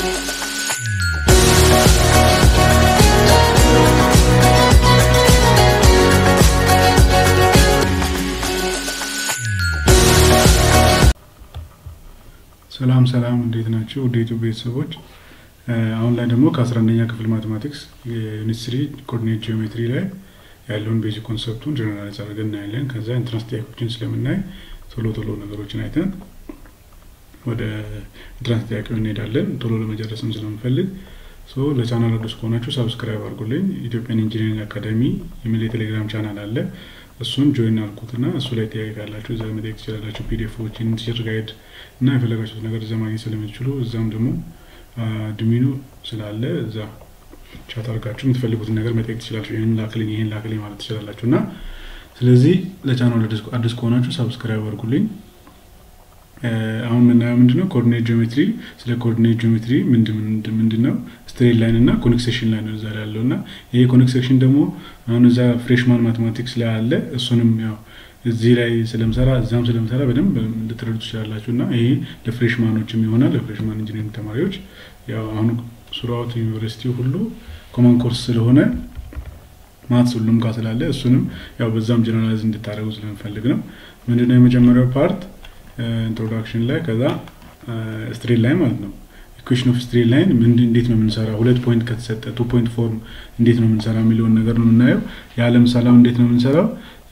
ሰላም እንዴት ናችሁ? ወደ ዩቲዩብ ቤተሰቦች አሁን ላይ ደግሞ ከ11ኛ ክፍል ማቴማቲክስ ዩኒት 3 ኮኦርዲኔት ጂኦሜትሪ ላይ ያለውን ቤዚክ ኮንሰፕቱን ጀነራላይዝ አድርገን እናያለን። ከዛ ኢንትረንስ ጥያቄዎችን ስለምናይ ቶሎ ነገሮችን አይተን ወደ ኢንትረንስ ጥያቄው እንሄዳለን። ቶሎ ለመጨረስም ስለምፈልግ ለቻናሉ አዲስ ከሆናችሁ ሰብስክራይብ አድርጉልኝ። ኢትዮጵያን ኢንጂነሪንግ አካዳሚ የሚል የቴሌግራም ቻናል አለ። እሱን ጆይን አድርጉትና እሱ ላይ ጥያቄ ካላችሁ እዛ መጠየቅ ትችላላችሁ። ፒዲኤፎችን ቲቸር ጋይድ እና የፈለጋችሁት ነገር እዛ ማግኘት ስለምትችሉ እዛም ደግሞ አድሚኑ ስላለ እዛ ቻት አድርጋችሁ የምትፈልጉትን ነገር መጠየቅ ትችላላችሁ። ይሄን ላክልኝ ማለት ትችላላችሁና ስለዚህ ለቻናሉ አዲስ ከሆናችሁ ሰብስክራይብ አድርጉልኝ። አሁን ምንድነው ኮኦርዲኔት ጂኦሜትሪ ስለ ኮኦርዲኔት ጂኦሜትሪ ምንድነው ስትሬት ላይን እና ኮኒክ ሴክሽን ላይ ነው ዛሬ ያለውና ይሄ ኮኒክ ሴክሽን ደግሞ አሁን እዛ ፍሬሽማን ማቴማቲክስ ላይ አለ። እሱንም ያው እዚህ ላይ ስለምሰራ እዛም ስለምሰራ በደንብ ልትረዱ ትችላላችሁና ይሄ ለፍሬሽማኖችም ይሆናል ለፍሬሽማን ኢንጂነሪንግ ተማሪዎች ያው አሁን ሱራውት ዩኒቨርሲቲ ሁሉ ኮመን ኮርስ ስለሆነ ማትስ ሁሉም ጋር ስላለ እሱንም ያው በዛም ጀነራላይዝ እንድታደርጉ ስለምፈልግ ነው። ምንድነው የመጀመሪያው ፓርት introduction ላይ ከዛ straight line ማለት ነው equation of straight line እንዴት ነው የምንሰራው 2 ፖይንት ከተሰጠ 2 ፖይንት ፎርም እንዴት ነው የምንሰራው የሚለውን ነገር ነው የምናየው። ያለም ሰላም እንዴት ነው የምንሰራው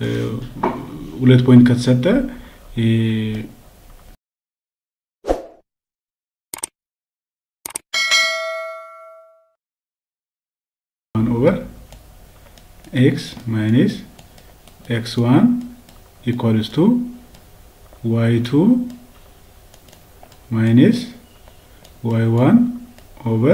2 ፖይንት ከተሰጠ over x minus x1 equals to y2 minus y1 over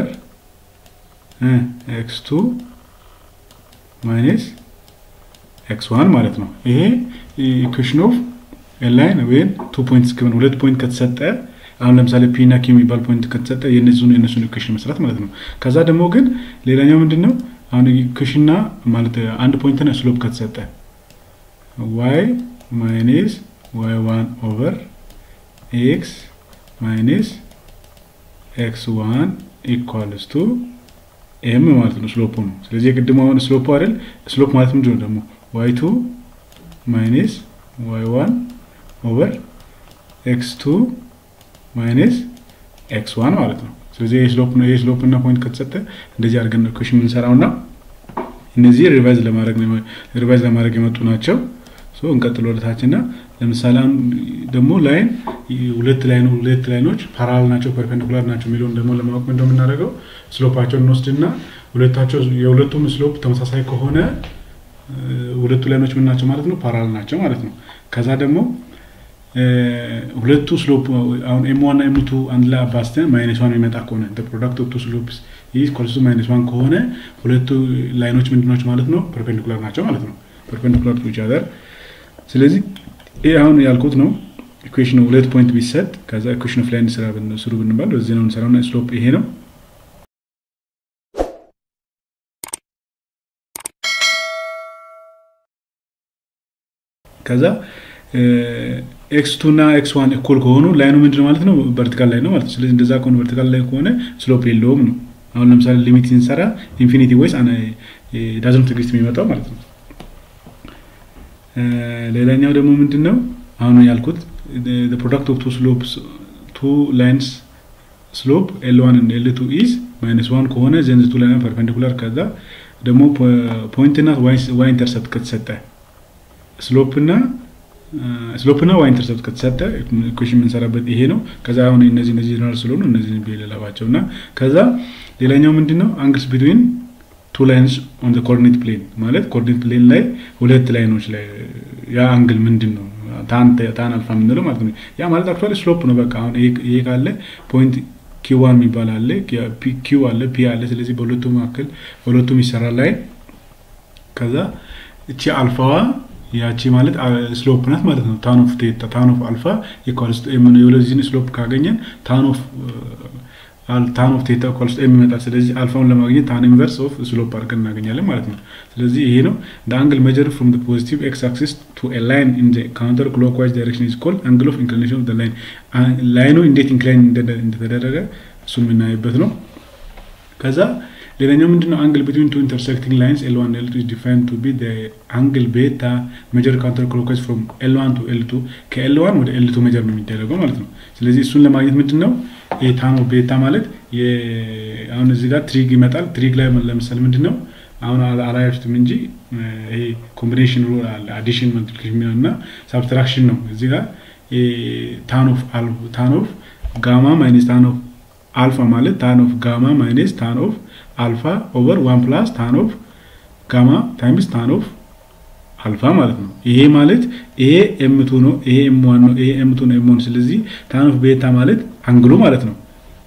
x2 minus x1 ማለት ነው። ይሄ ኢኩዌሽን ኦፍ ኤ ላይን ዌን 2 ፖይንትስ given 2 ፖይንት ከተሰጠ አሁን ለምሳሌ p እና q የሚባል ፖይንት ከተሰጠ የነሱን ኢኩዌሽን መስራት ማለት ነው። ከዛ ደግሞ ግን ሌላኛው ምንድነው አሁን ኢኩዌሽንና ማለት አንድ ፖይንት እና ስሎፕ ከተሰጠ y minus y1 over x minus x1 equals to m ማለት ነው ስሎፑ ነው። ስለዚህ የቅድሙ አሁን ስሎፑ አይደል ስሎፕ ማለት ምንድነው ደግሞ y2 minus y1 over x2 minus x1 ማለት ነው። ስለዚህ የስሎፕ እና ፖይንት ከተሰጠ እንደዚህ አድርገን ነው ኢኩዌሽን እንሰራውና እነዚህ ሪቫይዝ ለማድረግ የመጡ ናቸው። እንቀጥል ወደታችና ለምሳሌ ደግሞ ላይን ሁለት ላይኖች ፓራላል ናቸው ፐርፔንዲኩላር ናቸው የሚለውን ደግሞ ለማወቅ ምንድነው የምናደርገው ስሎፓቸውን እንወስድና የሁለቱም ስሎፕ ተመሳሳይ ከሆነ ሁለቱ ላይኖች ምን ናቸው ማለት ነው ፓራላል ናቸው ማለት ነው። ከዛ ደግሞ ሁለቱ ስሎፕ አሁን m1 እና m2 አንድ ላይ አባዝተን -1 የሚመጣ ከሆነ the product of two slopes is equal to -1 ከሆነ ሁለቱ ላይኖች ምንድናቸው ማለት ነው ፐርፔንዲኩላር ናቸው ማለት ነው perpendicular to each other። ስለዚህ ይሄ አሁን ያልኩት ነው ኢኩዌሽኑ 2 ፖይንት ቢሰጥ ከዛ ኢኩዌሽን ኦፍ ላይን ስሩ ብንባል በዚህ ነው እንሰራውና ስሎፕ ይሄ ነው። ከዛ x2 እና x1 እኩል ከሆኑ ላይኑ ምንድነው ማለት ነው ቨርቲካል ላይ ነው ማለት ነው። ስለዚህ እንደዛ ከሆነ ቨርቲካል ላይ ከሆነ ስሎፕ የለውም ነው። አሁን ለምሳሌ ሊሚት እንሰራ ኢንፊኒቲ ወይስ ዳዝንት ኤግዚስት የሚመጣው ማለት ነው። ሌላኛው ደግሞ ምንድነው አሁን ያልኩት the product of two lines slope L1 and L2 is -1 ከሆነ then the two lines are perpendicular ከዛ ደግሞ ፖይንት እና y ኢንተርሰፕት ከተሰጠ ስሎፕ እና y ኢንተርሰፕት ከተሰጠ ኢኩዌሽን እንሰራበት ይሄ ነው። ከዛ አሁን እነዚህ ጀነራል ስለሆኑ እነዚህ ቢለላባቸውና ከዛ ሌላኛው ምንድነው angles between two lines on the coordinate plane ማለት coordinate plane ላይ ሁለት ላይኖች ላይ ያ አንግል ምንድነው ታን አልፋ ምንለው ማለት ነው። ያ ማለት አክቹአሊ ስሎፕ ነው። በቃ አሁን ይሄ ካለ ፖይንት q1 የሚባል አለ q አለ p አለ። ስለዚህ በሁለቱም ይሰራል ላይ ከዛ እቺ አልፋዋ ያቺ ማለት ስሎፕ ናት ማለት ነው። tan of theta tan of alpha equals to m ነው። የሁለዚህን ስሎፕ ካገኘን tan of theta equals to m ይመጣል። ስለዚህ አልፋውን ለማግኘት tan inverse of slope አድርገን እናገኛለን ማለት ነው። ስለዚህ ይሄ ነው the angle measured from the positive x axis to a line in the counter clockwise direction is called angle of inclination of the line። ላይኑ እንዴት ኢንክላይን እንደተደረገ እሱን የምናይበት ነው ከዛ ሌላኛው ምንድነው angle between two intersecting lines L1 and L2 is defined to be the angle beta measured counterclockwise from L1 to L2 ከL1 ወደ L2 measure ነው የሚደረገው ማለት ነው ስለዚህ እሱን ለማግኘት ምንድነው tan of beta ማለት አሁን እዚህ ጋር ትሪግ ይመጣል ትሪግ ላይ ለምሳሌ ምንድነው አሁን አላያችሁትም እንጂ ይሄ ኮምቢኔሽን ሩል አለ አዲሽን መልቲፕሊኬሽን እና ሰብትራክሽን ነው እዚህ ጋር tan of gamma minus tan of alpha ማለት tan of gamma minus tan of alpha over 1 plus tan of gamma times tan of alpha ማለት ነው ይሄ ማለት ይሄ m2 ነው ይሄ m1 ነው ይሄ m2 ነው m1 ስለዚህ tan of beta ማለት አንግሉ ማለት ነው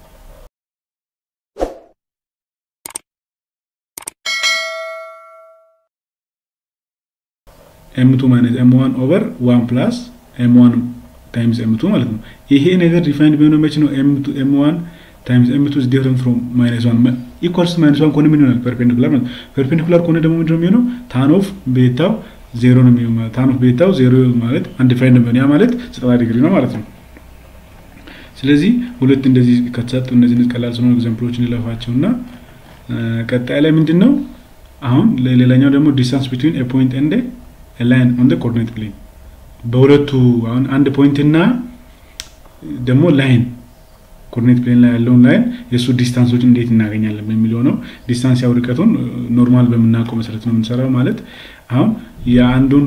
m2 minus m1 over 1 plus m1 times m2 ማለት ነው ይሄ ነገር ዲፋይንድ ቢሆነው መቼ ነው m1 times m2 is different from -1 equals -1 ኮነ ምን ይሆናል perpendicular ኮነ ደግሞ ምንድነው የሚሆነው tan of beta 0 ነው የሚሆነው tan of beta 0 ማለት undefined ነው ያ ማለት 90 ዲግሪ ነው ማለት ነው ስለዚህ ሁለት እንደዚህ ከተሰጡ እነዚህ ቀላል ስለሆነ ኤግዛምፕሎችን ይለፋቸውና ቀጣይ ላይ ምንድነው አሁን ሌላኛው ደግሞ distance between a point and a line on the coordinate plane በሁለቱ አሁን አንድ ፖይንት እና ደግሞ ላይን ኮኦርዲኔት ፕሌን ላይ ያለውን ላይን የሱ ዲስታንሶች እንዴት እናገኛለን በሚለው ነው ዲስታንስ ያው ርቀቱን ኖርማል በመናቀው መሰረት ነው የምንሰራው ማለት አሁን የአንዱን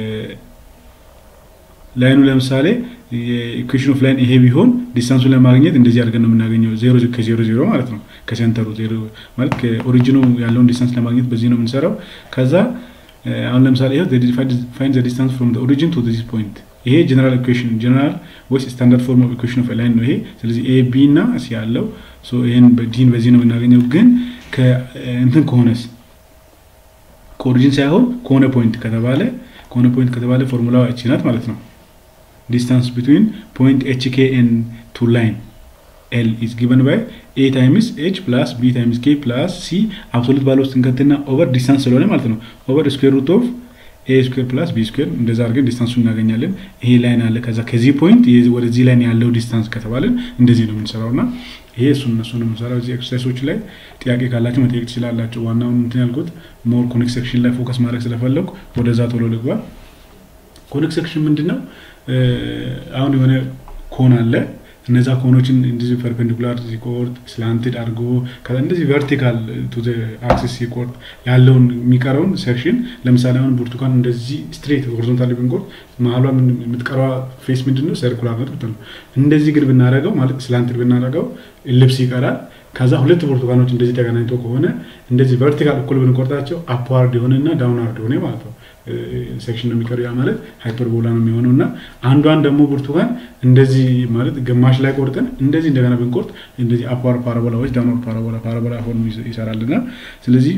ላይኑ ለምሳሌ የኢኩዌሽን ኦፍ ላይን ይሄ ቢሆን ዲስታንሱን ለማግኘት እንደዚህ አድርገን ነው የምናገኘው 0 ከ00 ማለት ነው ከሴንተሩ 0 ማለት ከኦሪጂኑ ያለውን ዲስታንስ ለማግኘት በዚህ ነው የምንሰራው ከዛ አሁን ለምሳሌ ይሄ find the distance from the origin to this point ይሄ ጀነራል ኢኩዌሽን ጀነራል ወይስ ስታንዳርድ ፎርም ኦፍ ኢኩዌሽን ኦፍ ላይን ነው ይሄ ስለዚህ a b እና c ያለው ሶ ይሄን በዲን በዚህ ነው የምናገኘው ግን ከእንትን ከሆነስ ኮኦርዲኔት ሳይሆን ከሆነ ፖይንት ከተባለ ፎርሙላው እቺ ናት ማለት ነው distance between point hk and two line L is given by a times h plus b times k plus c absolute value ስንከትና over distance ስለሆነ ማለት ነው over square root of a square plus b square እንደዛ አድርገን ዲስታንሱን እናገኛለን ይሄ ላይን አለ ከዛ ከዚህ ፖይንት ወደዚህ ላይን ያለው ዲስታንስ ከተባለን እንደዚህ ነው የምንሰራውና ይሄ እሱን ነው የምንሰራው እዚህ ኤክሰርሳይሶች ላይ ጥያቄ ካላችሁ መጠየቅ ትችላላችሁ ዋናው እንትን ያልኩት ሞር ኮኔክት ሴክሽን ላይ ፎከስ ማድረግ ስለፈለኩ ወደዛ ቶሎ ልግባ ኮኔክት ሴክሽን ምንድነው አሁን የሆነ ኮን አለ እነዛ ኮኖችን እንደዚህ perpendicular ሲቆርጥ slanted አድርጎ ከዛ እንደዚህ vertical to the axis ሲቆርጥ ያለውን የሚቀረውን ሴክሽን ለምሳሌ አሁን ብርቱካን እንደዚህ straight horizontal ብንቆርጥ መሀሏ የምትቀረው ፌስ ምንድነው circular ነው እንደዚህ ግን ብናረጋው ማለት slanted ብናረጋው ellipse ይቀራል ከዛ ሁለት ብርቱካኖች እንደዚህ ተገናኝተው ከሆነ እንደዚህ vertical እኩል ብንቆርጣቸው upward ይሆንና downward ይሆነ ማለት ነው ሴክሽን ነው የሚቀረው ያ ማለት ሃይፐርቦላ ነው የሚሆነውና አንዷን ደግሞ ብርቱካን እንደዚህ ማለት ግማሽ ላይ ቆርጠን እንደዚህ እንደገና ብንቆርጥ እንደዚህ upward parabola ወይ downward parabola ፎርም ይሰራልና ስለዚህ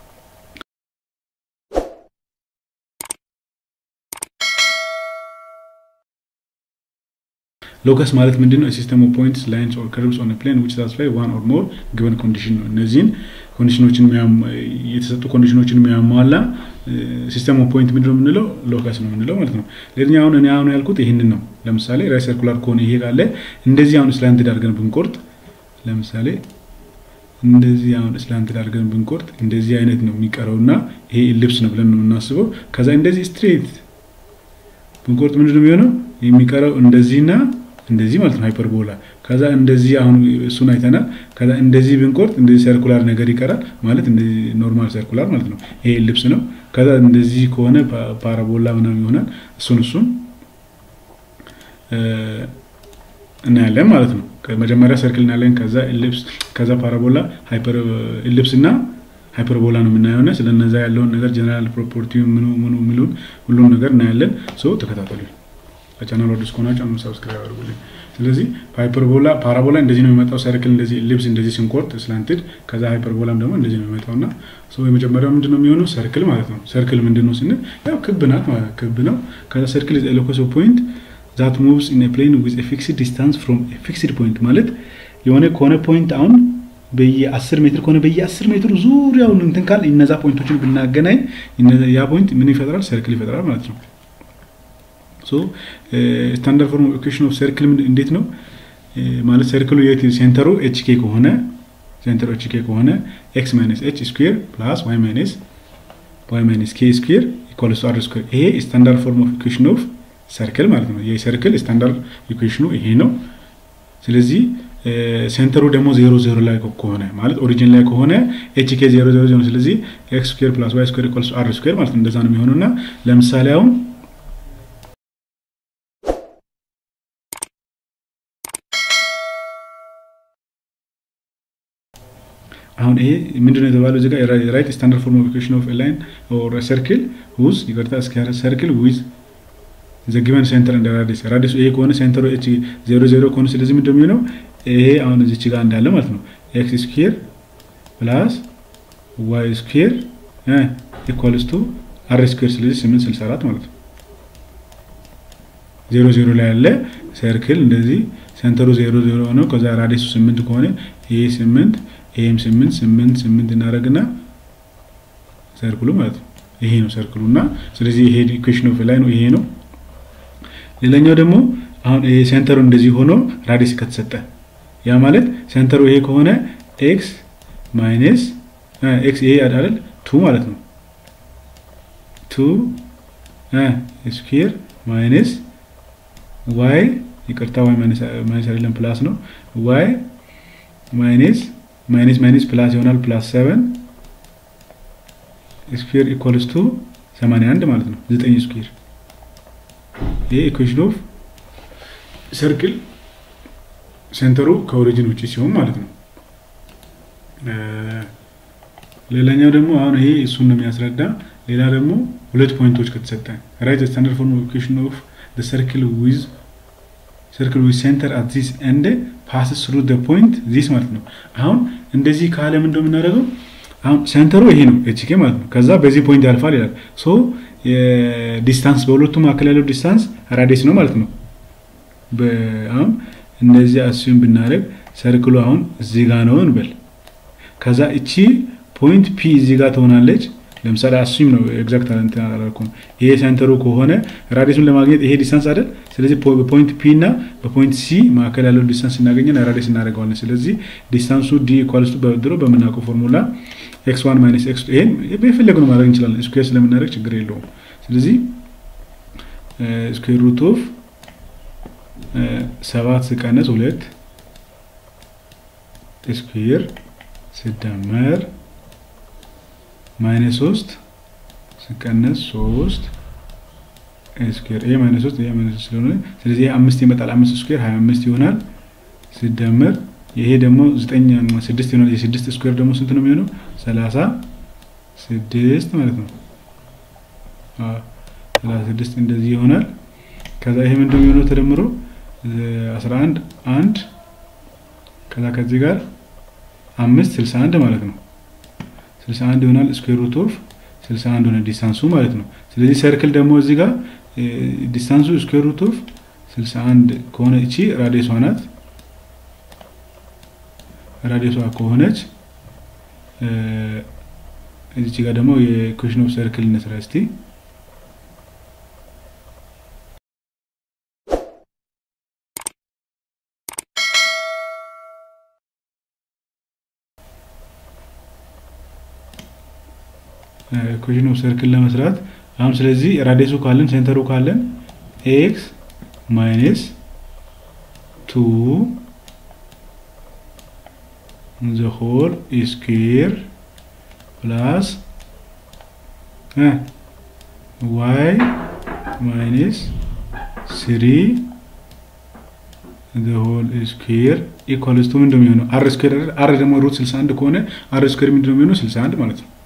locus ማለት ምንድነው a system of points lines or curves on a plane which satisfy one or more given condition ነው እነዚህን ኮንዲሽኖችን የተሰጡ ኮንዲሽኖችን የሚያሟላ ሲስተም ኦፍ ፖይንት ምንድነው የምንለው ሎከስ ነው የምንለው ማለት ነው ለኛ አሁን ያልኩት ይሄንን ነው ለምሳሌ ራይት ሰርኩላር ኮን ይሄ ካለ እንደዚህ አሁን ስላንትድ አድርገን ብንቆርጥ ለምሳሌ እንደዚህ አሁን ስላንትድ አድርገን ብንቆርጥ እንደዚህ አይነት ነው የሚቀረውና ይሄ ኢሊፕስ ነው ብለን ነው የምናስበው ከዛ እንደዚህ ስትሬት ብንቆርጥ ምንድነው የሚሆነው የሚቀረው እንደዚህና እንደዚህ ማለት ነው ሃይፐርቦላ ከዛ እንደዚህ አሁን እሱን አይተናል ከዛ እንደዚህ ብንቆርጥ እንደዚህ ሰርኩላር ነገር ይቀራል ማለት እንደዚህ ኖርማል ሰርኩላር ማለት ነው ይሄ ኢሊፕስ ነው ከዛ እንደዚህ ከሆነ ፓራቦላ ምናምን ይሆናል እሱን እናያለን ማለት ነው ከመጀመሪያ ሰርክል እናያለን ከዛ ኢሊፕስ ከዛ ፓራቦላ ሃይፐር ኢሊፕስ እና ሃይፐርቦላ ነው የምናየውና ስለነዛ ያለውን ነገር ጀነራል ፕሮፐርቲ ምኑ ሁሉም ነገር እናያለን ሶ ተከታተሉ ቻናሉ ዲስኮናቸው ሰብስክራይብ አድርጉልኝ ስለዚህ ሃይፐርቦላ ፓራቦላ እንደዚህ ነው የሚመጣው ሰርክል እንደዚህ ኢሊፕስ እንደዚህ ሲንቆርጥ ስላንትድ ከዛ ሃይፐርቦላም ደግሞ እንደዚህ ነው የሚመጣውና ሶ የመጀመሪያው ምንድነው የሚሆነው ሰርክል ማለት ነው ሰርክል ምንድነው ስንል ያው ክብ ናት ማለት ክብ ነው ከዛ ሰርክል is a locus of point that moves in a plane with a fixed distance from a fixed point ማለት የሆነ ኮነ ፖይንት አሁን በየ10 ሜትር ኮነ በየ10 ሜትር ዙሪያውን እንትን ካል እነዛ ፖይንቶችን ብናገናኝ ያ ፖይንት ምን ይፈጥራል ሰርክል ይፈጥራል ማለት ነው so standard form of equation of circle እንዴት ነው ማለት ሰርክሉ የት ሴንተሩ hk ከሆነ ሴንተሩ hk ከሆነ x - h ስኩዌር ፕላስ y - k ስኩዌር ኢኳልስ ቱ r ስኩዌር ይሄ ስታንዳርድ ፎርም ኦፍ ኢኩዌሽን ኦፍ ሰርክል ማለት ነው። የሰርክል ስታንዳርድ ኢኩዌሽኑ ይሄ ነው። ስለዚህ ሴንተሩ ደግሞ 0 0 ላይ ከሆነ ማለት ኦሪጂን ላይ ከሆነ hk 0 0 0 ስለዚህ x ስኩዌር ፕላስ y ስኩዌር ኢኳልስ ቱ r ስኩዌር ማለት እንደዛ ነው የሚሆነውና ለምሳሌ አሁን ይሄ ምንድነው የተባለው እዚህ ጋር ራይት ስታንዳርድ ፎርም ኦፍ ኢኩዌሽን ኦፍ ኤ ላይን ኦር አ ሰርክል ሁዝ ይቀርታ ስኬር ሰርክል ዊዝ ዘ ጊቨን ሴንተር እንደ ራዲየስ ይሄ ከሆነ ሴንተሩ h 0 0 ከሆነ ስለዚህ ምንድነው የሚሆነው ይሄ አሁን እዚህ ጋር እንዳለ ማለት ነው x ስኩዌር ፕላስ y ስኩዌር ኢኳልስ ቱ r ስኩዌር ስለዚህ 864 ማለት ነው 0 0 ላይ ያለ ሰርክል እንደዚህ ሴንተሩ 0 0 ነው ከዛ ራዲየሱ 8 ከሆነ ይሄ 8 ይሄም 8 8 8 እናደርግና ሰርክሉ ማለት ነው ይሄ ነው ሰርክሉና ስለዚህ ይሄ ኢኩዌሽን ኦፍ ላይን ነው ይሄ ነው። ሌላኛው ደግሞ አሁን ይሄ ሴንተሩ እንደዚህ ሆኖ ራዲየስ ከተሰጠ ያ ማለት ሴንተሩ ይሄ ከሆነ x ማይነስ x ይሄ አይደል 2 ማለት ነው 2 ስኩዌር ማይነስ y ይቅርታ y ማይነስ አይደለም ፕላስ ነው y ማይነስ ፕላስ ይሆናል ፕላስ 7 ስኩዌር ኢኳልስ ቱ 81 ማለት ነው 9 ስኩዌር ይሄ ኢኩዌሽን ኦፍ ሰርክል ሴንተሩ ከኦሪጂን ውጪ ሲሆን ማለት ነው። ሌላኛው ደግሞ አሁን ይሄ እሱን ነው የሚያስረዳ ሌላ ደግሞ ሁለት ፖይንቶች ከተሰጠ ራይት ስታንዳርድ ፎርም ኦፍ ኢኩዌሽን ኦፍ ዘ ሰርክል ዊዝ center at this end passes through the point this ማለት ነው። አሁን እንደዚህ ካለ ምን እንደምናደርገው አሁን ሴንተሩ ይሄ ነው hk ማለት ነው ከዛ በዚህ ፖይንት ያልፋል ይላል ሶ ዲስታንስ በሁለቱም መካከል ያለው ዲስታንስ ራዲየስ ነው ማለት ነው። አሁን እንደዚህ አስዩም ብናደርግ ሰርክሉ አሁን እዚህ ጋር ነው እንበል ከዛ እቺ ፖይንት p እዚህ ጋር ትሆናለች ለምሳሌ አስዩም ነው ኤግዛክት እንትን አላልኩም ይሄ ሴንተሩ ከሆነ ራዲየሱን ለማግኘት ይሄ ዲስታንስ አይደል ስለዚህ በፖይንት p እና በፖይንት c መካከል ያለው ዲስታንስ እናገኘና ራዲየስ እናደርጋለን ስለዚህ ዲስታንሱ d ኢኳልስ ቱ በድሮ በመናቀው ፎርሙላ x1 - x2 ይሄን በፈለግነው ማድረግ እንችላለን ስኩዌር ስለምናደርግ ችግር የለውም ስለዚህ ስኩዌር ሩት ኦፍ 7 ሲቀነስ 2 ስኩዌር ሲደመር -3 ሲቀነስ 3 ስኩዌር ይሄ -3 ይሄ -3 ስለሆነ ስለዚህ 5 ይመጣል 5 ስኩዌር 25 ይሆናል ሲደመር ይሄ ደግሞ 9 6 ይሆናል የ6 ስኩዌር ደግሞ ስንት ነው የሚሆነው 36 ማለት ነው 36 እንደዚህ ይሆናል ከዛ ይሄ ምንድነው የሚሆነው ተደምሮ 11 1 ከዛ ከዚህ ጋር 5 61 ማለት ነው 61 ይሆናል ስኩዌር ሩት ኦፍ 61 ሆነ ዲስታንሱ ማለት ነው ስለዚህ ሰርክል ደግሞ እዚህ ጋር ዲስታንሱ ስኩዌር ሩት ኦፍ 61 ከሆነ እቺ ራዲየሷ ናት ራዲየሷ ከሆነች እዚህ ጋር ደግሞ የኢኩዌሽን ኦፍ ሰርክል እንስራ እስቲ ኢኩዌሽን ኦፍ ሰርክል ለመስራት አሁን ስለዚህ ራዲየሱ ካለን ሴንተሩ ካለን x minus 2 the whole square plus y minus 3 the whole square equals to ምንድነው የሚሆነው r square r ደግሞ ሩት 61 ከሆነ r square ምንድነው የሚሆነው 61 ማለት ነው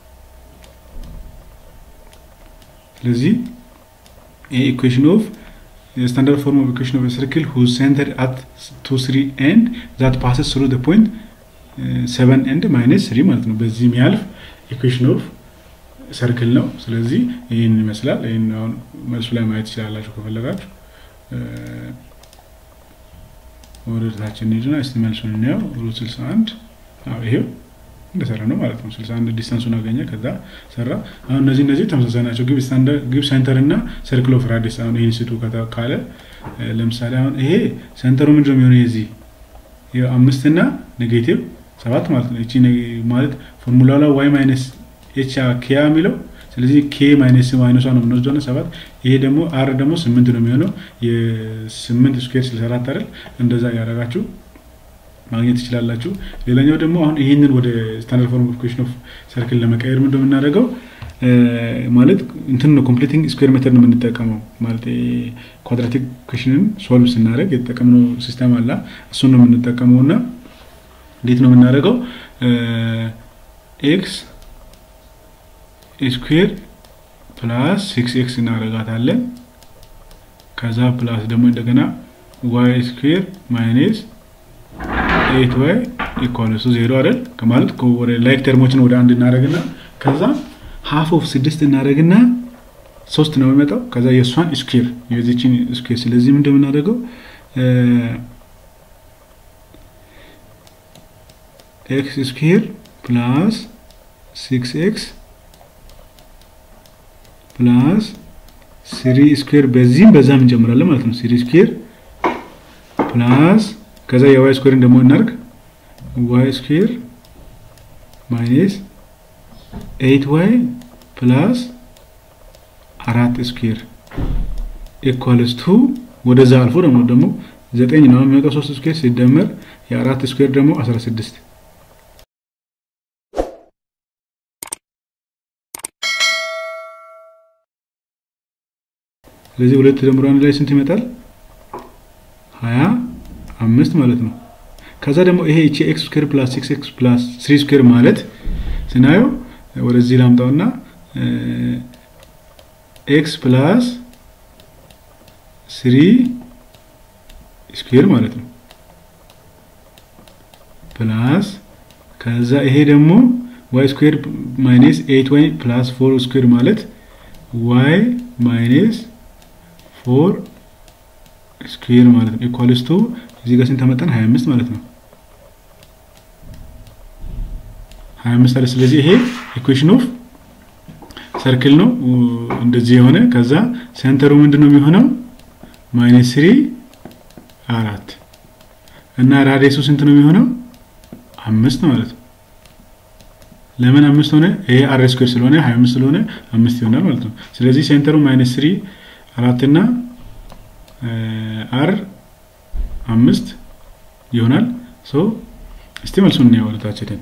ስለዚህ equation of standard form of equation of a circle whose center at 2 3 end that passes through the point 7 end minus 3 ማለት ነው በዚህ የሚያልፍ equation of circle ነው ስለዚህ ይሄን ይመስላል ይሄን አሁን መልሱ ላይ ማየት ይችላልላችሁ ከፈለጋችሁ ወደታችን ሄድና እስቲ መልሱን እንየው ሩት 61 አው ይሄው እንደሰራ ነው ማለት ነው 61 ዲስታንሱን አገኘ ከዛ ሰራ አሁን እነዚህ ተመሳሳይ ናቸው ግብ ሴንተር እና ሰርክል ኦፍ ራዲየስ አሁን ይሄን ሲቱ ካለ ለምሳሌ አሁን ይሄ ሴንተሩ ምንድነው የሚሆነው የዚህ የ5 እና ኔጌቲቭ 7 ማለት ነው። እቺ ማለት ፎርሙላው ላይ y ማይነስ h k የሚለው ስለዚህ k ማይነስ ማይነስ ነው የምንወስደው ነው 7 ይሄ ደግሞ r ደግሞ 8 ነው የሚሆነው የ8 ስኩዌር 64 አይደል እንደዛ ያደርጋችሁ ማግኘት ይችላልላችሁ። ሌላኛው ደግሞ አሁን ይሄንን ወደ ስታንዳርድ ፎርም ኦፍ ኢኩዌሽን ኦፍ ሰርክል ለመቀየር ምንድነው የምናደርገው ማለት እንትን ነው ኮምፕሊቲንግ ስኩዌር ሜተድ ነው የምንጠቀመው ማለት ኳድራቲክ ኢኩዌሽንን ሶልቭ ስናደርግ የተጠቀምነው ሲስተም አለ እሱን ነው የምንጠቀመውና እንዴት ነው የምናደርገው x ስኩዌር ፕላስ 6x እናደርጋታለን ከዛ ፕላስ ደግሞ እንደገና y ስኩዌር ማይነስ 8y equals to 0 አይደል ከማለት ወደ ላይክ ተርሞችን ወደ አንድ እናደርግና ከዛ half of 6 እናደርግና 3 ነው የሚመጣው ከዛ የሷን ስኩዌር የዚህችን ስኩዌር ስለዚህ ምን እንደምናደርገው x square plus 6x plus 3 square በዚህም በዛም እንጨምራለን ማለት ነው 3 square plus ከዛ y square ደግሞ እናርግ y square minus 8y plus 4 square equals to ወደዛ አልፎ ደግሞ 9 ነው የሚመጣው 3 square ሲደመር የ4 square ደግሞ 16 ስለዚህ ሁለት ደምሮ አንድ ላይ ስንት ይመጣል 25 ማለት ነው ከዛ ደግሞ ይሄ x ስኩዌር + 6x + 3 ስኩዌር ማለት ስናየው ወደዚህ ላምጣውና x + 3 ስኩዌር ማለት ነው ፕላስ ከዛ ይሄ ደግሞ y ስኩዌር ማይነስ 8y + 4 ስኩዌር ማለት y ማይነስ 4 ስኩዌር ማለት ነው ኢኳልስ ቱ እዚህ ጋር ስንት ተመጣን 25 ማለት ነው 25 አለ ስለዚህ ይሄ ኢኩዌሽን ኦፍ ሰርክል ነው እንደዚህ የሆነ ከዛ ሴንተሩ ምንድነው የሚሆነው -3 4 እና ራዲየሱ ስንት ነው የሚሆነው 5 ማለት ነው ለምን 5 ሆነ ይሄ r ስኩዌር ስለሆነ 25 ስለሆነ 5 ይሆናል ማለት ነው ስለዚህ ሴንተሩ -3 4 እና r 5 ይሆናል ሶ እስቲ መልሱን ነው ወደታችን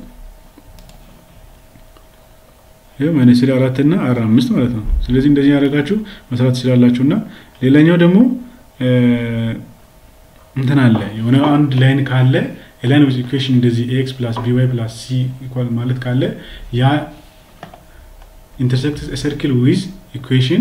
ይሄ -3 4 እና r 5 ማለት ነው ስለዚህ እንደዚህ ያደርጋችሁ መስራት ትችላላችሁና ሌላኛው ደግሞ እንትን አለ የሆነ አንድ ላይን ካለ ላይን ኦፍ ኢኩዌሽን እንደዚህ ax + by + c ኢኳል ማለት ካለ ያ intersects a circle with equation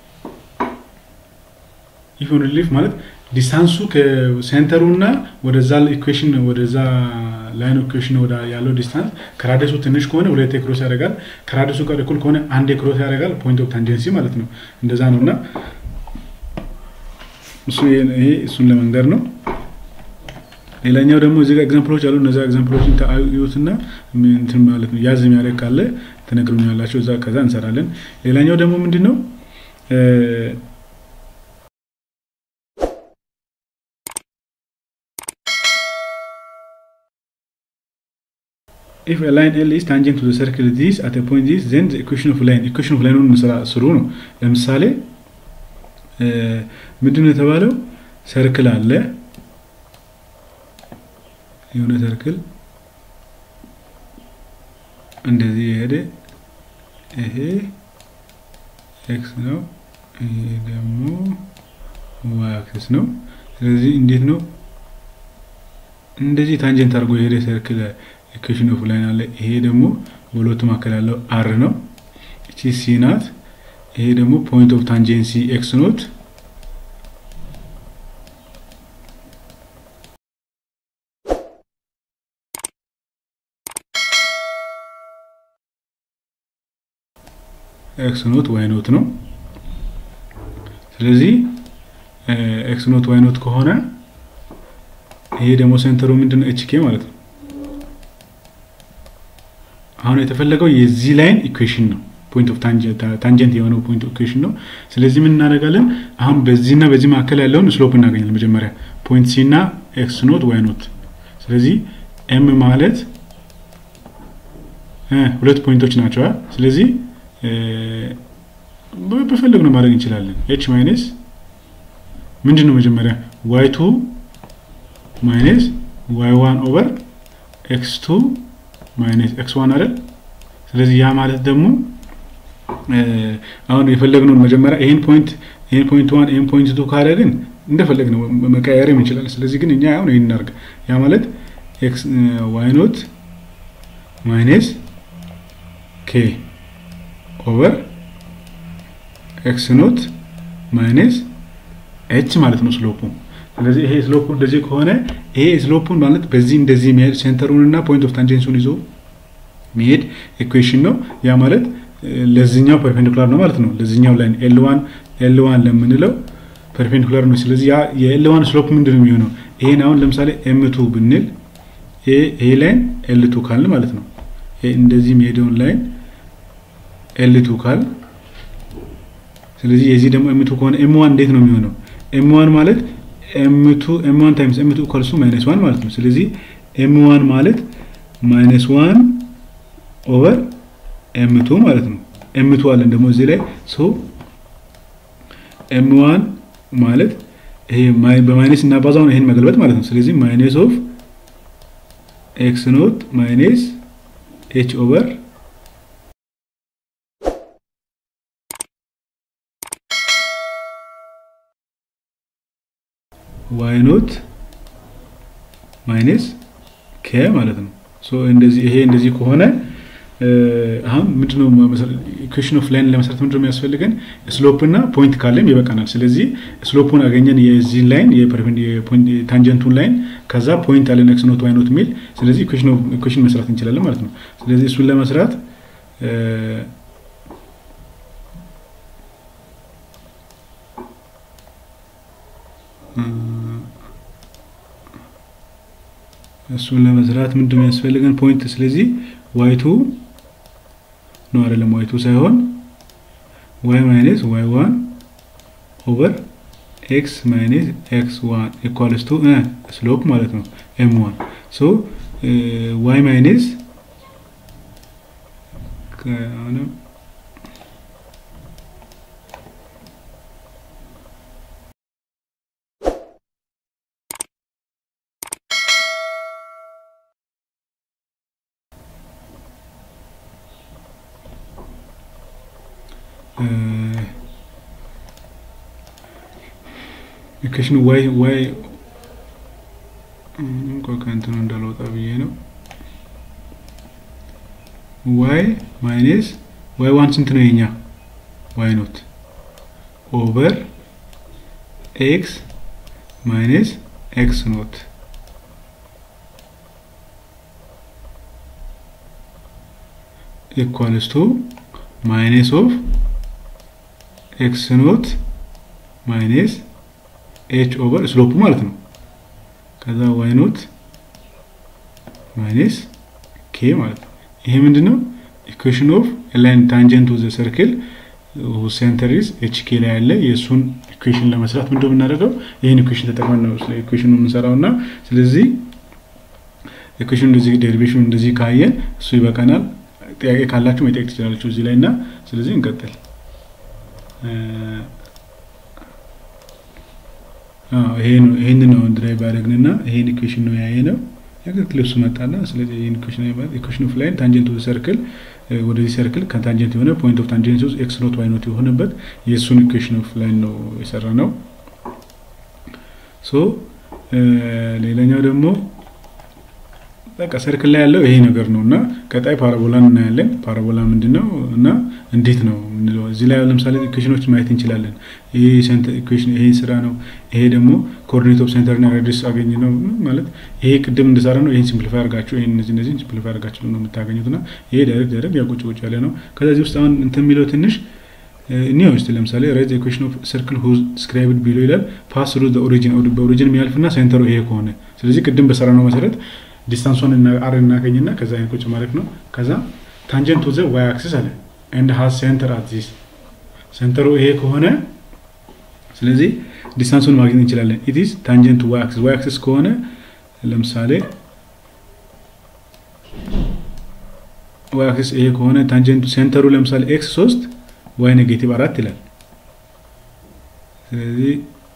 if on relief ማለት ዲስታንሱ ከሴንተሩና ወደዛ ኢኩዌሽን ወደዛ ላይን ኦፍ ኢኩዌሽን ወደ ያለው ዲስታንስ ከራዲየሱ ትንሽ ከሆነ ሁለት ክሮስ ያደርጋል ከራዲየሱ ጋር እኩል ከሆነ አንድ ክሮስ ያደርጋል ፖይንት ኦፍ ታንጀንሲ ማለት ነው እንደዛ ነውና ይሄ እሱን ለመንገር ነው ሌላኛው ደግሞ እዚህ ጋር ኤግዛምፕሎች አሉ እነዛ ኤግዛምፕሎችን ታዩትና እንትን ማለት ነው ያዝ የሚያደርግ ካለ ተነግሩኛላችሁ እዛ ከዛ እንሰራለን ሌላኛው ደግሞ ምንድነው if a line L is tangent to the circle this at a point this then the equation of line እንሰራ ስሩ ነው ለምሳሌ ምንድነው የተባለው ሰርክል አለ የሆነ ሰርክል እንደዚህ ይሄደ ይሄ x ነው ይሄ ደግሞ y axis ነው ስለዚህ እንዴት ነው እንደዚህ ታንጀንት አድርጎ ይሄደ ሰርክል equation of line አለ ይሄ ደግሞ በሁለቱ መካከል ያለው r ነው እቺ c ናት ይሄ ደግሞ point of tangency x ኖት x ኖት y ኖት ነው ስለዚህ x ኖት y ኖት ከሆነ ይሄ ደግሞ ሴንተሩ ምንድነው hk ማለት ነው አሁን የተፈለገው የዚህ ላይን ኢኩዌሽን ነው point of tangent የሆነው point of equation ነው ስለዚህ ምን እናደርጋለን አሁን በዚህና በዚህ መካከል ያለውን ስሎፕ እናገኛለን መጀመሪያ point c እና x ኖት y ኖት ስለዚህ m ማለት ሁለት ፖይንቶች ናቸው ስለዚህ በፈለግነው ማድረግ እንችላለን h minus ምንድነው መጀመሪያ y2 minus y1 over x2 minus x1 አይደል ስለዚህ ያ ማለት ደግሞ አሁን የፈለግነው መጀመሪያ ይሄን ፖይንት 1 ይሄን ፖይንት 2 ካደረግን እንደፈለግነው መቀየርም እንችላለን ስለዚህ ግን እኛ አሁን ይሄን እናርግ ያ ማለት x y0 minus k over x0 minus h ማለት ነው ስሎፑ ስለዚህ ይሄ ስሎፑ እንደዚህ ከሆነ ይሄ ስሎፑን ማለት በዚህ እንደዚህ የሚሄድ ሴንተሩንና ፖይንት ኦፍ ታንጀንሱን ይዞ የሚሄድ ኢኩዌሽን ነው ያ ማለት ለዚህኛው ፐርፔንዲኩላር ነው ማለት ነው ለዚህኛው ላይን L1 ለምንለው ፐርፔንዲኩላር ነው ስለዚህ ያ የL1 ስሎፕ ምንድነው የሚሆነው ይሄን አሁን ለምሳሌ M2 ብንል ይሄ ላይን L2 ካልን ማለት ነው ይሄ እንደዚህ የሚሄደውን ላይን L2 ካል ስለዚህ የዚህ ደግሞ M2 ከሆነ M1 እንዴት ነው የሚሆነው M1 ማለት M1 times M2 equals to -1 ማለት ነው ስለዚህ M1 ማለት -1 over M2 ማለት ነው M2 አለን ደግሞ እዚህ ላይ ሶ M1 ማለት ይሄ በማይነስ እና ባዛውን ይሄን መገልበጥ ማለት ነው ስለዚህ minus of x0 minus h over y0 minus k ማለት ነው ሶ እንደዚህ ይሄ እንደዚህ ከሆነ አሁን ምንድነው ኢኩዌሽን ኦፍ ላይን ለመስራት ምንድነው የሚያስፈልገን ስሎፕ እና ፖይንት ካለም ይበቃናል ስለዚህ ስሎፑን አገኘን የዚህ ላይን የፖይንት ታንጀንቱን ላይን ከዛ ፖይንት አለን x ኖት y ኖት ሚል ስለዚህ ኢኩዌሽን መስራት እንችላለን ማለት ነው ስለዚህ እሱን ለመስራት እሱን ለመስራት ምንድነው የሚያስፈልገን ፖይንት ስለዚህ y2 ነው አይደለም y2 ሳይሆን y minus y1 over x minus x1 equals to slope ማለት ነው m1 so y minus equation y እንኳን እንዳልወጣ ብዬ ነው y minus y1 ስንት ነው የኛ y not over x minus x not equals to minus of x not minus h over slope ማለት ነው ከዛ y not minus k ማለት ነው ይሄ ምንድነው equation of a line tangent to the circle whose center is hk ላይ ያለ የሱን ኢኩዌሽን ለመስራት ምንድነው የምናደርገው ይሄን ኢኩዌሽን ተጠቅመን ነው ኢኩዌሽኑን እንሰራውና ስለዚህ ኢኩዌሽኑ እንደዚህ ዴሪቬሽኑ እንደዚህ ካየን እሱ ይበቃናል ጥያቄ ካላችሁ መጠየቅ ትችላላችሁ እዚህ ላይና ስለዚህ እንቀጥል ይሄን ነው ድራይቭ አደረግንና ይሄን ኢኩዌሽን ነው ያየነው ያገር ክሊፕስ መጣና ስለዚህ ይሄን ኢኩዌሽን ነው ኢኩዌሽን ኦፍ ላይን ታንጀንት ቱ ሰርክል ወደዚህ ሰርክል ከታንጀንት የሆነ ፖይንት ኦፍ ታንጀንት ስ x ኖት y ኖት የሆነበት የሱን ኢኩዌሽን ኦፍ ላይን ነው የሰራነው ሶ ሌላኛው ደግሞ በቃ ሰርክል ላይ ያለው ይሄ ነገር ነውና ቀጣይ ፓራቦላን እናያለን ፓራቦላ ምንድነው እና እንዴት ነው ምንለው እዚህ ላይ ለምሳሌ ኢኩዌሽኖች ማየት እንችላለን ይሄ ሴንተር ኢኩዌሽን ይሄ ስራ ነው ይሄ ደግሞ ኮኦርዲኔት ኦፍ ሴንተር እና ሬዲየስ አገኘ ነው ማለት ይሄ ቅድም እንደሰራ ነው ይሄን ሲምፕሊፋይ አድርጋችሁ ይሄን እነዚህ ሲምፕሊፋይ አድርጋችሁ ነው የምታገኙትና ይሄ ዳይሬክት ያቆጭ ያለ ነው ከዚህ ውስጥ አሁን እንትን የሚለው ትንሽ ኒው እስቲ ለምሳሌ ራይት ኢኩዌሽን ኦፍ ሰርክል whose described below ይላል pass through the origin የሚያልፍና ሴንተሩ ይሄ ከሆነ ስለዚህ ቅድም በሰራ ነው መሰረት ዲስታንሱን እና r እናገኝና ከዛ እንቆጭ ማለት ነው ከዛ ታንጀንት ቱ ዘ y axis አለ and has center at this ሴንተሩ ይሄ ከሆነ ስለዚህ ዲስታንሱን ማግኘት እንችላለን it is tangent to y axis ከሆነ ለምሳሌ y አክሲስ a ከሆነ ታንጀንቱ ሴንተሩ ለምሳሌ x3 y -4 ይላል ስለዚህ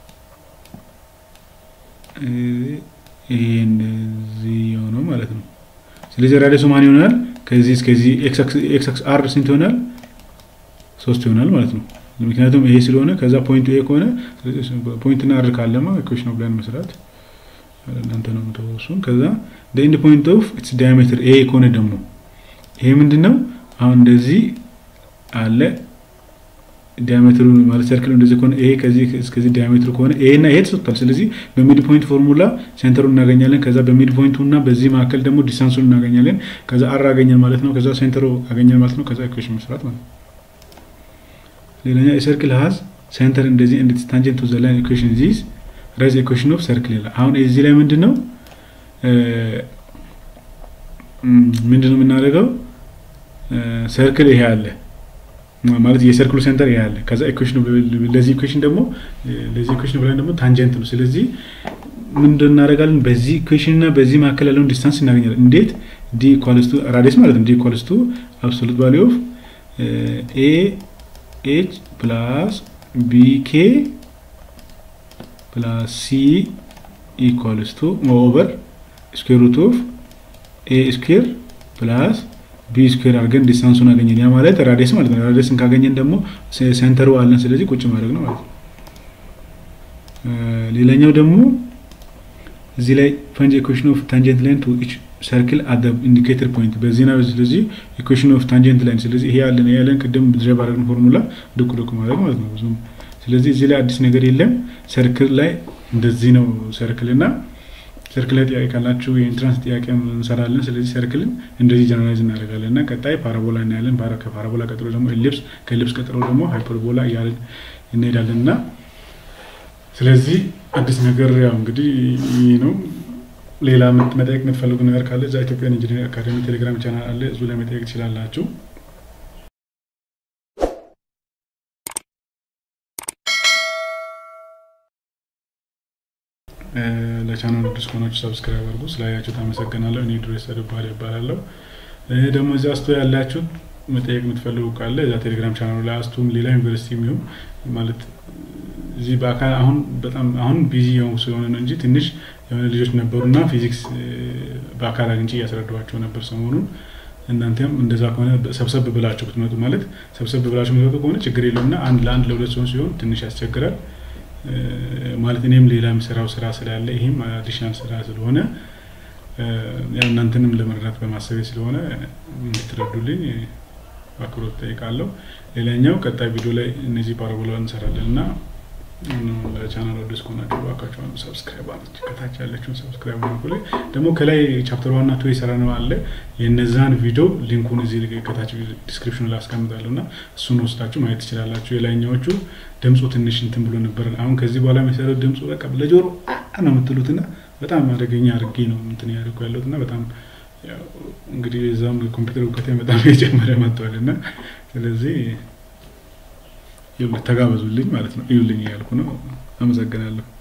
እንደዚህ ነው ማለት ነው ስለዚህ ራዲየሱ ማን ይሆናል ከዚህ እስከዚህ x አክሲስ r ስንት ይሆናል 3 ይሆናል ማለት ነው ምክንያቱም ይሄ ስለሆነ ከዛ ፖይንቱ a ከሆነ ፖይንት እና r ካለማ ኢኩዌሽን ብለን መስራት እናንተ ነው የምትወስኑን ከዛ the end point of its diameter a ከሆነ ደግሞ ይሄ ምንድነው አሁን እንደዚህ አለ ዲያሜትሩ ማለት ሰርክሉ እንደዚህ ከሆነ a ከዚህ እስከዚህ ዲያሜትሩ ከሆነ a እና ይሄ ተሰጥቷል ስለዚህ በሚድ ፖይንት ፎርሙላ ሴንተሩን እናገኛለን ከዛ በሚድ ፖይንቱና በዚህ ማከል ደግሞ ዲስታንሱን እናገኛለን ከዛ r አገኘን ማለት ነው ከዛ ሴንተሩ አገኘን ማለት ነው ከዛ ኢኩዌሽን መስራት ማለት ነው ሌላኛ ሰርክል has center እንደዚህ and its tangent to the line equation is raise equation of circle ይላል አሁን እዚህ ላይ ምንድነው የምናደርገው ሰርክል ይሄ አለ ማለት የሰርክሉ ሴንተር ይሄ አለ ከዛ ኢኩዌሽን ለዚህ ኢኩዌሽን ደግሞ ለዚህ ኢኩዌሽን ብለን ደግሞ ታንጀንት ነው ስለዚህ ምንድነው እናደርጋለን በዚህ ኢኩዌሽን እና በዚህ ማከል ያለውን ዲስታንስ እናገኛለን እንዴት d = ራዲየስ ማለት ነው d = absolute value of a h plus bk plus c equals to over square root of a square plus b square አድርገን ዲስታንሱን አገኘን ያ ማለት ራዲየስ ማለት ነው ራዲየስን ካገኘን ደግሞ ሴንተሩ አለን ስለዚህ ቁጭ ማድረግ ነው ማለት ነው ሌላኛው ደግሞ እዚህ ላይ find the equation of tangent line to each circle at the indicator point በዚህና ስለዚህ equation of tangent line ስለዚህ ይሄ ያለን ቅድም ድራይቭ አድርገን ፎርሙላ ዱቅ ማድረግ ማለት ነው ብዙም ስለዚህ እዚህ ላይ አዲስ ነገር የለም ሰርክል ላይ እንደዚህ ነው ሰርክል እና ሰርክል ላይ ጥያቄ ካላችሁ የኢንትራንስ ጥያቄ እንሰራለን ስለዚህ ሰርክልን እንደዚህ ጀነራላይዝ እናደርጋለንና ቀጣይ ፓራቦላ እናያለን ፓራቦላ ቀጥሎ ደግሞ ኤሊፕስ ከኤሊፕስ ቀጥሎ ደግሞ ሃይፐርቦላ ያለ እንሄዳለንና ስለዚህ አዲስ ነገር ያው እንግዲህ ነው ሌላ መጠየቅ የምትፈልጉ ነገር ካለ እዛ ኢትዮጵያን ኢንጂነሪንግ አካዳሚ ቴሌግራም ቻናል አለ እሱ ላይ መጠየቅ ትችላላችሁ ለቻናሉ ዲስኮኖች ሰብስክራይብ አድርጉ ስላያችሁ ተመሰግናለሁ እኔ ድሬስ አድባሪ ይባላልው ደግሞ እዛ አስቶ ያላችሁ መጠየቅ የምትፈልጉ ካለ እዛ ቴሌግራም ቻናሉ ላይ አስቱም ሌላ ዩኒቨርሲቲ ነው ማለት እዚህ በአካል አሁን ቢዚ ስለሆነ ነው እንጂ ትንሽ የሆነ ልጆች ነበሩና ፊዚክስ በአካል አግኝቼ ያስረዳዋቸው ነበር ሰሞኑን እናንተም እንደዛ ከሆነ ሰብሰብ ብላችሁ ብትመጡ ማለት ሰብሰብ ብላችሁ ብትመጡ ከሆነ ችግር የለውምና አንድ ለአንድ ለሁለት ሰው ሲሆን ትንሽ ያስቸግራል ማለት እኔም ሌላ መስራው ስራ ስላለ ይሄም አዲሽናል ስራ ስለሆነ ያው እናንተንም ለመረዳት በማሰብ ስለሆነ እንድትረዱልኝ አክብሮት ጠይቃለሁ ሌላኛው ቀጣይ ቪዲዮ ላይ እነዚህ ፓራቦላ እንሰራለንና ለቻናሉ ዲስኮናችሁ ባካችሁ ሰብስክራይብ አድርጉ ከታች ያለችውን ሰብስክራይብ አድርጉ ደግሞ ከላይ ቻፕተር 1 እና 2 ይሰራነው አለ የነዛን ቪዲዮ ሊንኩን እዚህ ከታች ዲስክሪፕሽን ላይ አስቀምጣለሁና እሱን ወስዳችሁ ማየት ትችላላችሁ የላይኛዎቹ ድምጹ ትንሽ እንትን ብሎ ነበር አሁን ከዚህ በኋላ መሰረት ድምጹ በቃ ለጆሮ ነው የምትሉትና በጣም አደገኛ አድርጌ ነው እንትን ያደርኩ ያለውትና በጣም እንግዲህ እዛም ኮምፒውተር እውቀቴ በጣም እየጨመረ መጥቷልና ስለዚህ ተጋበዙልኝ ማለት ነው ይውልኝ ያልኩ ነው አመሰግናለሁ